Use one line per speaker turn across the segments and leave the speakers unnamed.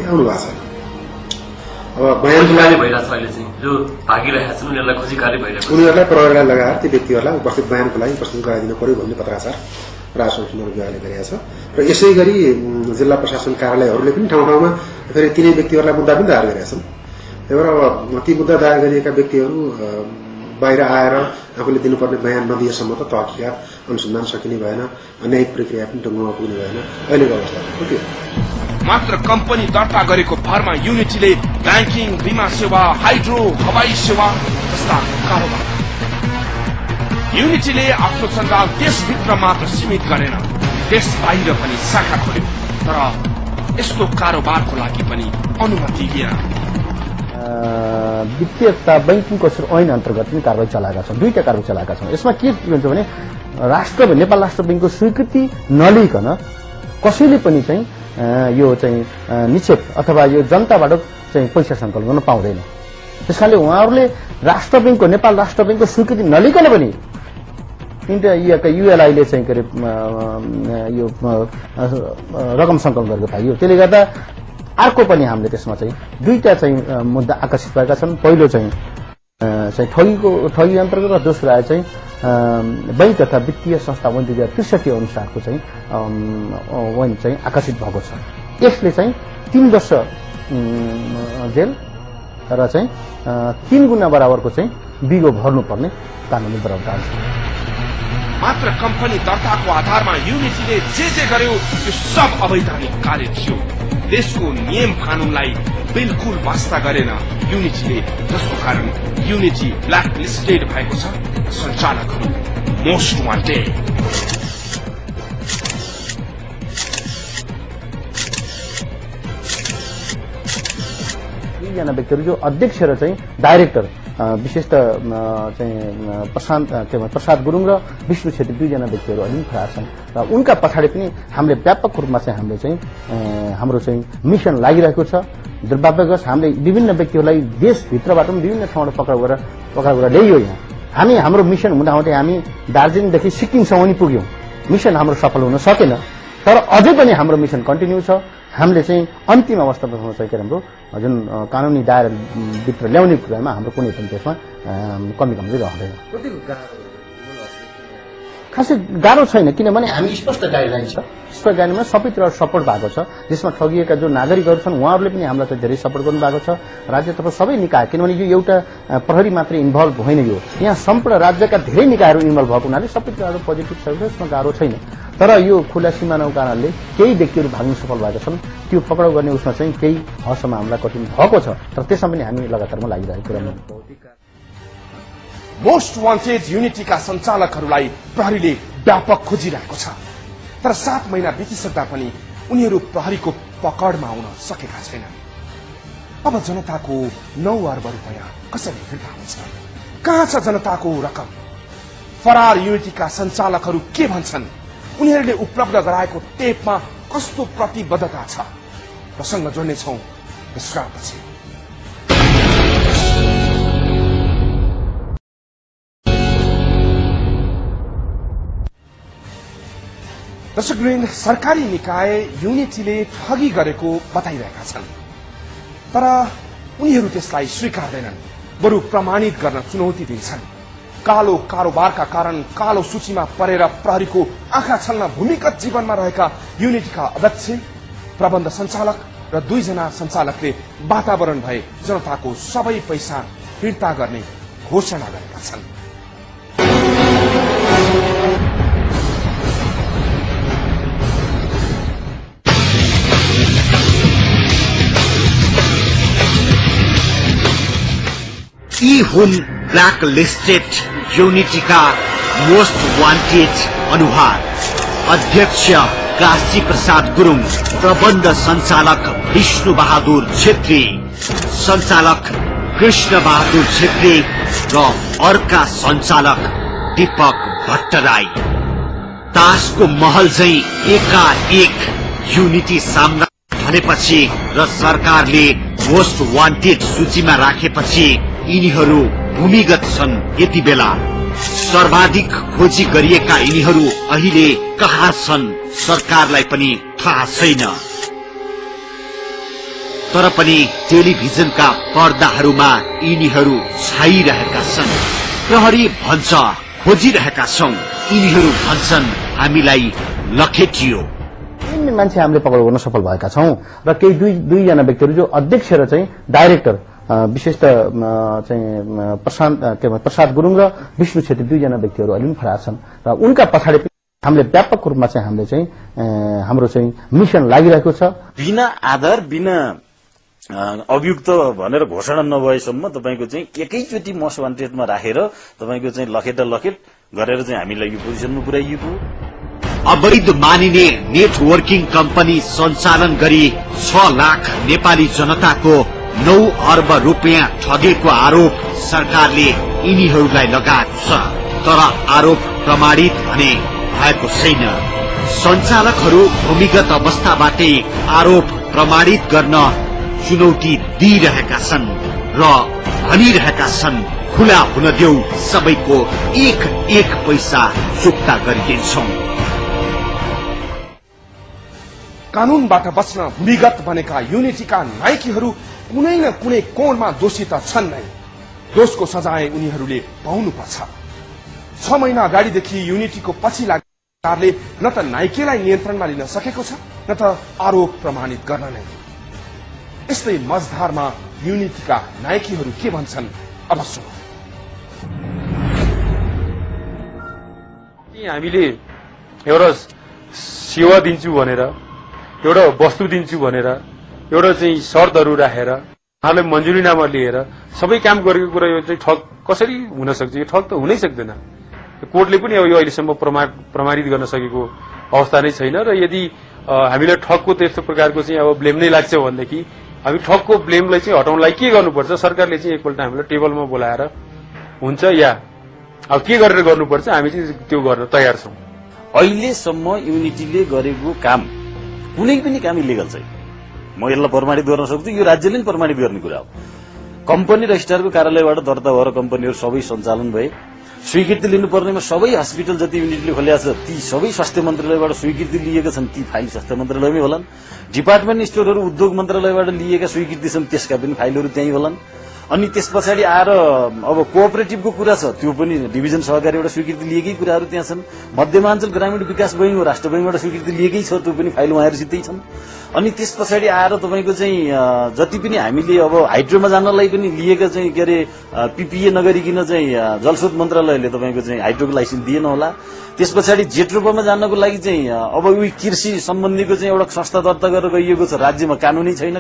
आउनु भएको छैन। अब बयानको लागि
भइरहेछ अहिले चाहिँ जो भागिरहेका छन् उनीहरूलाई खोजी कार्य भइरहेको
उनीहरूलाई प्रहरीलाई लगाएर ती व्यक्तिहरूलाई उपस्थित बयानको लागि उपस्थित गराइदिनु पर्यो भन्ने पत्राचार राजस्व अनुसन्धान विभागले गरेका छ र यसै गरी जिल्ला प्रशासन कार्यालयहरूले पनि ठाउँ ठाउँमा फेरि तिनै व्यक्तिहरूलाई मुद्दा पनि दायर गरेका छन्। त्यही भएर अब ती मुद्दा दायर गरिएका व्यक्तिहरू बाहिर आएर आफूले दिनुपर्ने बयान नदिएसम्म त तहकिकात अनुसन्धान सकिने भएन, न्यायिक प्रक्रिया पनि टुङ्गोमा पुग्ने भएन। अहिलेको अवस्था के
मात्र कम्पनी दर्ता गरेको भरमा युनिटीले ब्याङ्किङ, बीमा सेवा, हाइड्रो, हवाई सेवा जस्ता कारोबार। युनिटीले आफ्नो सञ्जाल देशभित्र मात्र सीमित गरेन, देश बाहिर पनि शाखा खोल्यो, तर यस्तो कारोबारको लागि पनि अनुमति लिएन।
वित्तीय तथा बैंकिङको ऐन अन्तर्गत पनि कारवाही चलाएका छौँ, 2टा कारवाही चलाएका छौँ। यसमा के हुन्छ भने नेपाल राष्ट्र बैंकको स्वीकृति नलिकन कसैले पनि चाहिँ यो चाहिँ निक्षेप अथवा यो जनताबाट चाहिँ पैसा सङ्कलन गर्न पाउँदैन। त्यसकारणले उहाँहरूले राष्ट्र बैंकको नेपाल राष्ट्र बैंकको स्वीकृति नलिकन पनि युएलआईले चाहिँ के अरे यो रकम सङ्कलन गरेको पाइयो। त्यसले गर्दा अर्को पनि हामीले त्यसमा चाहिँ 2टा चाहिँ मुद्दा आकर्षित भएका छन्। पहिलो चाहिँ ठगी अन्तर्गत र दोस्रो आए चाहिँ बैंक तथा वित्तीय संस्था ऐन 2063 अनुसारको चाहिँ ऐन चाहिँ आकर्षित भएको छ। यसले चाहिँ 3 वर्ष जेल र चाहिँ 3 गुणा बराबरको चाहिँ बिगो भर्नुपर्ने कानूनी प्रावधान छ।
मात्र कम्पनी दर्ताको आधारमा युनिटीले जे गर्यो त्यो सब अवैधानिक कार्य थियो। देशको नियम कानूनलाई बिल्कुल वास्ता गरेन युनिटीले, जसको कारण युनिटी ब्ल्याक लिस्टेड भएको छ। सञ्चालकहरू मोस्ट वान्टेड।
दुईजना व्यक्तिहरू जो अध्यक्ष र चाहिँ डाइरेक्टर विशेष त चाहिँ प्रसाद गुरुङ र विष्णु छेत्री 2जना व्यक्तिहरू अलि फरार छन् र उनका पछाडि पनि हामीले व्यापक रूपमा चाहिँ हामीले चाहिँ हाम्रो चाहिँ मिसन लागिरहेको छ। दुर्भाग्यवश हामीले विभिन्न व्यक्तिहरूलाई देशभित्रबाट पनि विभिन्न ठाउँबाट पक्राउ ल्याइयो। यहाँ हामी हाम्रो मिसन हुँदाहुँदै हामी दार्जिलिङदेखि सिक्किमसम्म पनि पुग्यौं। मिसन हाम्रो सफल हुन सकेन, तर अझै पनि हाम्रो मिसन कन्टिन्यू छ। हामीले चाहिँ अन्तिम अवस्थामा चाहिँ के हाम्रो जुन कानूनी दायराभित्र ल्याउने कुरामा हाम्रो कुनै पनि त्यसमा कमी रहँदैन। खासै गाह्रो छैन, किनभने हामी स्पष्ट गाइडलाइन छ। स्पष्ट गाइडलाइनमा सबैतिर सपोर्ट भएको छ। जसमा ठगिएका जो नागरिकहरू छन् उहाँहरूले पनि हामीलाई चाहिँ धेरै सपोर्ट गर्नु भएको छ। राज्य तर्फ सबै निकाय, किनभने यो एउटा प्रहरी मात्रै इन्भल्भ होइन, यो यहाँ सम्पूर्ण राज्यका धेरै निकायहरू इन्भल्भ भएको हुनाले सबैतिर पोजिटिभ छ। यसमा गाह्रो छैन, तर यो खुला सीमा नहुँ कारणले केही व्यक्तिहरू भाग्न सफल भएका छन्। त्यो पक्राउ गर्ने उसमा चाहिँ केही हदसम्म हामीलाई कठिन भएको छ, तर त्यसमा पनि हामी लगातारमा लागिरहेको कुरा।
मोस्ट वान्टेड युनिटीका सञ्चालकहरूलाई प्रहरीले व्यापक खोजिरहेको छ, तर 7 महिना बितिसक्दा पनि उनीहरू प्रहरीको पकडमा आउन सकेका छैनन्। अब जनताको 9 अर्ब रुपैयाँ कसरी फिर्ता हुन्छ? कहाँ छ जनताको रकम? फरार युनिटीका सञ्चालकहरू के भन्छन्? उनीहरूले उपलब्ध गराएको टेपमा कस्तो प्रतिबद्धता छ? प्रसङ्ग जोड्नेछौँ विश्रामपछि। दर्शकवृन्द, सरकारी निकाय युनिटीले ठगी गरेको बताइरहेका छन्, तर उनीहरू त्यसलाई स्वीकार्दैनन्, बरु प्रमाणित गर्न चुनौती दिन्छन्। कालो कारोबारका कारण कालो सूचीमा परेर प्रहरीको आँखा छल्न भूमिगत जीवनमा रहेका युनिटीका अध्यक्ष, प्रबन्ध सञ्चालक र 2जना सञ्चालकले वातावरण भए जनताको सबै पैसा फिर्ता गर्ने घोषणा गरेका छन्।
यी हुन् ब्ल्याक लिस्टेड युनिटीका मोस्ट वान्टेड अनुहार। अध्यक्ष काशी प्रसाद गुरुङ, प्रबन्ध सञ्चालक विष्णु बहादुर छेत्री, सञ्चालक कृष्ण बहादुर छेत्री र अर्का सञ्चालक दीपक भट्टराई। तासको महल चाहिँ एकाएक युनिटी सामना भनेपछि र सरकारले मोस्ट वान्टेड सूचीमा राखेपछि यिनीहरू भूमिगत छन्। यति बेला सर्वाधिक खोजी गरिएका यिनीहरू अहिले कहाँ छन् सरकारलाई पनि थाहा छैन। तर पनि टेलिभिजनका पर्दाहरूमा यिनीहरू छाइरहेका छन्। प्रहरी भन्छ खोजिरहेका छौं, यिनीहरू भन्छन् हामीलाई लखेटियो।
मान्छे हामीले पक्राउ गर्न सफल भएका छौं र केही दुईजना व्यक्तिहरू जो अध्यक्ष र चाहिँ डाइरेक्टर विशेष त चाहिँ प्रसाद गुरुङ र विष्णु छेत्री दुईजना व्यक्तिहरू अहिले पनि फरार छन् र उनका पछाडि हामीले व्यापक रूपमा चाहिँ हामीले चाहिँ हाम्रो चाहिँ मिशन लागिरहेको छ।
बिना आधार बिना अभियुक्त भनेर घोषणा नभएसम्म तपाईको चाहिँ एकैचोटि मोस्ट वान्टेडमा राखेर तपाईको चाहिँ लखेट गरेर चाहिँ हामीलाई यो पोजिसनमा पुर्याइएको।
अवैध मानिने नेटवर्किङ कम्पनी सञ्चालन गरी 6 लाख नेपाली जनताको 9 अर्ब रुपियाँ ठगेको आरोप सरकारले यिनीहरूलाई लगाएको छ। तर आरोप प्रमाणित भने भएको छैन। सञ्चालकहरू भूमिगत अवस्थाबाटै आरोप प्रमाणित गर्न चुनौती दिइरहेका छन् र भनिरहेका छन् खुला हुन देऊ, सबैको एक पैसा चुक्ता गरिदिन्छौं।
कानूनबाट बच्न भूमिगत बनेका युनिटीका नायकीहरू कुनै न कुनै कोणमा दोषी त छन् नै। दोषको सजाय उनीहरूले पाउनुपर्छ। 6 महिना अगाडिदेखि युनिटीको पछि लागेकाले न त नाइकेलाई नियन्त्रणमा लिन सकेको छ न त आरोप प्रमाणित गर्न नै। यस्तै मझधारमा युनिटीका नायकीहरू के भन्छन् अब सुनौ।
हामीले एउटा सेवा दिन्छु भनेर, एउटा वस्तु दिन्छु भनेर, एउटा चाहिँ शर्तहरू राखेर उहाँलाई मन्जुरीनामा लिएर सबै काम गरेको कुरा यो चाहिँ ठग कसरी हुन सक्छ? यो ठग त हुनै सक्दैन। कोर्टले पनि अब यो अहिलेसम्म प्रमाणित गर्न सकेको अवस्था नै छैन। र यदि हामीलाई ठगको त्यस्तो प्रकारको चाहिँ अब ब्लेम नै लाग्छ भनेदेखि हामी ठगको ब्लेमलाई चाहिँ हटाउनलाई के गर्नुपर्छ? सरकारले चाहिँ एकपल्ट हामीलाई टेबलमा बोलाएर हुन्छ या अब के गरेर गर्नुपर्छ हामी चाहिँ त्यो गर्न तयार छौं।
अहिलेसम्म युनिटीले गरेको काम कुनै पनि काम इलिगल छैन। म यसलाई प्रमाणित गर्न सक्छु, यो राज्यले पनि प्रमाणित गर्ने कुरा हो। कम्पनी रजिस्ट्रारको कार्यालयबाट दर्ता भएर कम्पनीहरू सबै सञ्चालन भए। स्वीकृति लिनुपर्नेमा सबै हस्पिटल जति युनिटले खोलेका छ ती सबै स्वास्थ्य मन्त्रालयबाट स्वीकृति लिएका छन्, ती फाइल स्वास्थ्य मन्त्रालयमै होलान्। डिपार्टमेन्ट स्टोरहरू उद्योग मन्त्रालयबाट लिएका स्वीकृति छन्, त्यसका पनि फाइलहरू त्यहीँ होलान्। अनि त्यस पछाडि आएर अब कोअपरेटिभको कुरा छ, त्यो पनि डिभिजन सहकारीबाट स्वीकृति लिएकै कुराहरू त्यहाँ छन्। मध्यमाञ्चल ग्रामीण विकास बैङ्क हो, राष्ट्र बैङ्कबाट स्वीकृति लिएकै छ, त्यो पनि फाइल उहाँहरूसितै छन्। अनि त्यस पछाडि आएर तपाईँको चाहिँ जति पनि हामीले अब हाइड्रोमा जानलाई पनि लिएका चाहिँ के अरे पीपीए नगरिकन चाहिँ जलस्रोत मन्त्रालयले तपाईँको चाहिँ हाइड्रोको लाइसेन्स दिएन होला। त्यस पछाडि जेट्रोपामा जानको लागि चाहिँ अब उही कृषि सम्बन्धीको चाहिँ एउटा संस्था दर्ता गरेर गइएको छ, राज्यमा कानुनै छैन।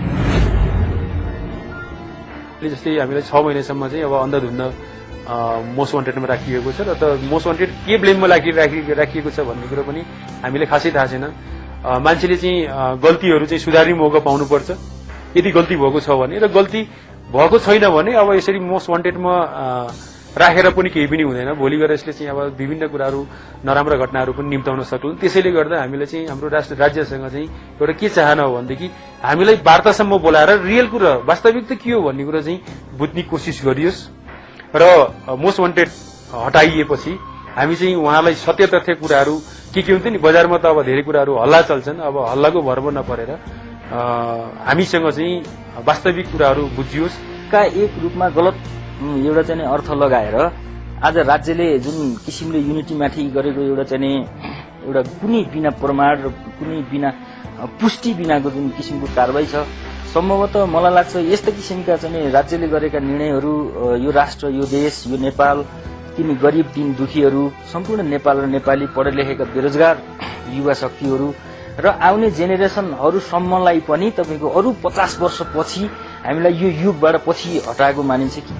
जस्तै हामीलाई 6 महिनासम्म चाहिँ अब अन्धाधुन्ध मोस्ट वान्टेडमा राखिएको छ र त मोस्ट वान्टेड के ब्लेममा राखिएको छ भन्ने कुरो पनि हामीले खासै थाहा छैन। मान्छेले चाहिँ गल्तीहरू चाहिँ सुधार्ने मौका पाउनुपर्छ। यदि गल्ती भएको छ भने र गल्ती भएको छैन भने अब यसरी मोस्ट वान्टेडमा राखेर पनि केही पनि हुँदैन। भोलि गएर यसले चाहिँ अब विभिन्न कुराहरू नराम्रा घटनाहरू पनि निम्ताउन सक्छन्। त्यसैले गर्दा हामीले चाहिँ हाम्रो राज्यसँग चाहिँ एउटा के चाहना हो भनेदेखि हामीलाई वार्तासम्म बोलाएर रियल कुरा वास्तविक त के हो भन्ने कुरा चाहिँ बुझ्ने कोसिस गरियोस् र मोस्ट वान्टेड हटाइएपछि हामी चाहिँ उहाँलाई सत्य तथ्य कुराहरू के हुन्छ नि, बजारमा त अब धेरै कुराहरू हल्ला चल्छन्, अब हल्लाको भरमा नपरेर हामीसँग चाहिँ वास्तविक कुराहरू बुझियोस्।
का एक रूपमा गलत एउटा चाहिँ अर्थ लगाएर आज राज्यले जुन किसिमले युनिटीमाथि गरेको एउटा चाहिँ एउटा कुनै बिना प्रमाण र कुनै बिना पुष्टि बिनाको जुन किसिमको कारबाही छ, सम्भवतः मलाई लाग्छ यस्ता किसिमका चाहिँ राज्यले गरेका निर्णयहरू यो राष्ट्र, यो देश, यो नेपाल, तिनी गरिब दिन दुखीहरू, सम्पूर्ण नेपाल र नेपाली पढे लेखेका बेरोजगार युवा शक्तिहरू र आउने जेनेरेसनहरूसम्मलाई पनि तपाईँको अरू 50 वर्षपछि हामीलाई यो युगबाट पछि हटाएको मानिन्छ कि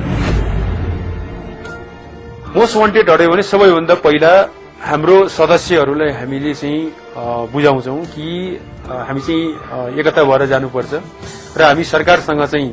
मोस्ट वान्टेड हट्यो भने सबैभन्दा पहिला हाम्रो सदस्यहरूलाई हामीले चाहिँ बुझाउँछौं कि हामी चाहिँ एकता भएर जानुपर्छ र हामी सरकारसँग चाहिँ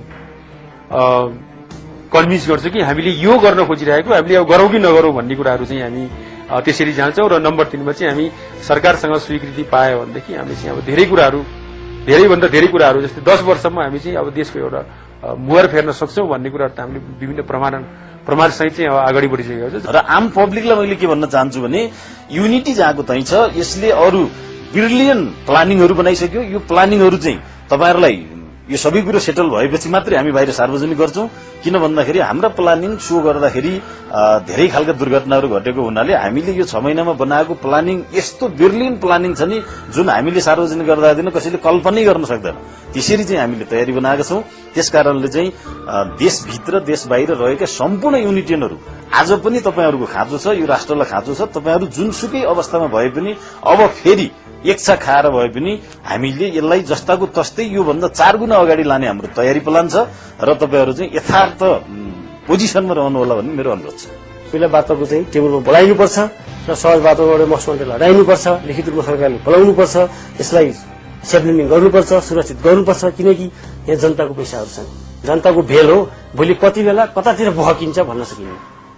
कन्भिन्स गर्छौं कि हामीले यो गर्न खोजिरहेको हामीले अब गरौँ कि नगरौँ भन्ने कुराहरू चाहिँ हामी त्यसरी जान्छौं। र नम्बर 3 मा चाहिँ हामी सरकारसँग स्वीकृति पाए भनेदेखि हामीले चाहिँ अब धेरैभन्दा धेरै कुराहरू जस्तै 10 वर्षमा हामी चाहिँ अब देशको एउटा मुहार फेर्न सक्छौं भन्ने कुराहरू त हामीले विभिन्न प्रमाणसहित चाहिँ अगाडि बढिसकेको छ।
र आम पब्लिकलाई मैले के भन्न चाहन्छु भने युनिटी जहाँको त्यही छ, यसले अरू ब्रिलियन प्लानिङहरू बनाइसक्यो। यो प्लानिङहरू चाहिँ तपाईहरुलाई यो सबै कुरो सेटल भएपछि मात्रै हामी बाहिर सार्वजनिक गर्छौं। किन भन्दाखेरि हाम्रा प्लानिङ सो गर्दाखेरि धेरै खालका दुर्घटनाहरू घटेको हुनाले हामीले यो 6 महिनामा बनाएको प्लानिङ यस्तो ब्रिलियन्ट प्लानिङ छ नि जुन हामीले सार्वजनिक गर्दा दिन कसैले कल्पनै गर्न सक्दैन। त्यसरी चाहिँ हामीले तयारी बनाएका छौं। त्यसकारणले चाहिँ देशभित्र देश बाहिर रहेका सम्पूर्ण युनिटियनहरू आज पनि तपाईहरुको खाँचो छ, यो राष्ट्रलाई खाँचो छ। तपाईहरु जुनसुकै अवस्थामा भए पनि अब फेरि एकछा खाएर भए पनि हामीले यसलाई जस्ताको तस्तै यो भन्दा 4 गुणा अगाडि लाने हाम्रो तयारी प्लान छ र तपाईहरु चाहिँ यथार्थ पोजिसनमा रहनु होला भन्ने मेरो अनुरोध छ।
पहिला बाटोको चाहिँ टेबलमा बोलाइनुपर्छ र सहज बाटोबाट मसमन्टेल हटाइनुपर्छ, लिखित रूपमा सरकारले बोलाउनुपर्छ, यसलाई सेफलिङ गर्नुपर्छ, सुरक्षित गर्नुपर्छ। किनकि यहाँ जनताको पैसाहरू छन्, जनताको भेल हो, भोलि कति बेला कतातिर बहकिन्छ भन्न सकिन्न।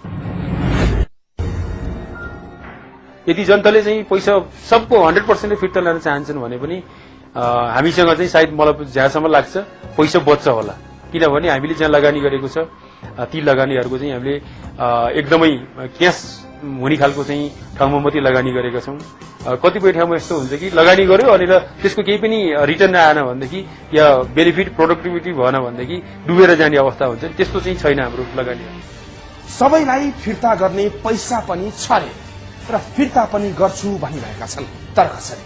यदि जनताले चाहिँ पैसा सबको 100% फिर्ता ल्याउन चाहन्छन् भने पनि हामीसँग चाहिँ सायद मलाई ज्यासम्म लाग्छ पैसा बच्छ होला। किनभने हामीले जहाँ लगानी गरेको छ ती लगानीहरूको चाहिँ हामीले एकदमै क्यास हुने खालको चाहिँ ठाउँमा मात्रै लगानी गरेका छौं। कतिपय ठाउँमा यस्तो हुन्छ कि लगानी गर्यो अनि त्यसको केही पनि रिटर्न आएन भनेदेखि या बेनिफिट प्रोडक्टिभिटी भएन भनेदेखि डुबेर जाने अवस्था हुन्छ। त्यस्तो चाहिँ छैन हाम्रो लगानी।
सबैलाई फिर्ता गर्ने पैसा पनि छ रे र फिर्ता पनि गर्छु भनिरहेका छन्। तर कसरी?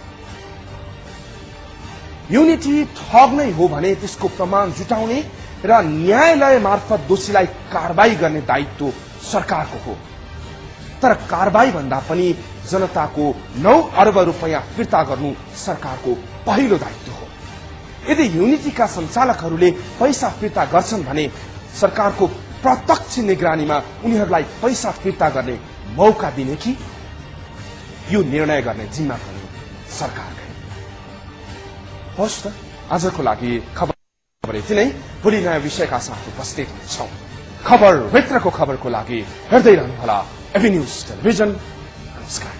युनिटी ठग नै हो भने त्यसको प्रमाण जुटाउने र न्यायालय मार्फत दोषीलाई कारबाही गर्ने दायित्व सरकारको हो। तर कारबाही भन्दा पनि जनताको 9 अर्ब रुपैयाँ फिर्ता गर्नु सरकारको पहिलो दायित्व हो। यदि युनिटीका सञ्चालकहरूले पैसा फिर्ता गर्छन् भने सरकारको प्रत्यक्ष निगरानीमा उनीहरूलाई पैसा फिर्ता गर्ने मौका दिने कि यो निर्णय गर्ने जिम्मा पनि सरकारकै। होस् त आजको लागि खबर यति नै। भोलि नयाँ विषयका साथ उपस्थित हुन्छौं। खबर भित्रको खबरको लागि हेर्दै रहनुहोला एभी न्यूज टेलिभिजन। नमस्कार।